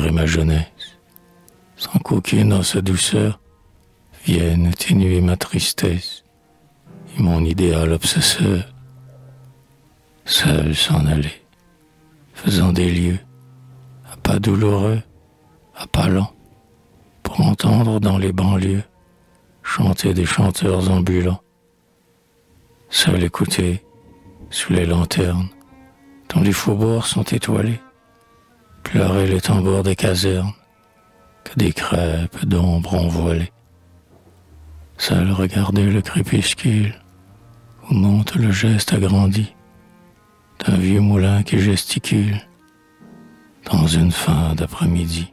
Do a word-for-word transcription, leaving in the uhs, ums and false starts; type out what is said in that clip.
souvenirs et ma jeunesse, sans qu'aucune dans sa douceur vienne atténuer ma tristesse et mon idéal obsesseur. Seul s'en aller, faisant des lieux, à pas douloureux, à pas lents, pour entendre dans les banlieues chanter des chanteurs ambulants. Seul écouter, sous les lanternes, dont les faubourgs sont étoilés, pleurer les tambours des casernes, que des crêpes d'ombre ont voilé. Seul regarder le crépuscule, où monte le geste agrandi d'un vieux moulin qui gesticule dans une fin d'après-midi.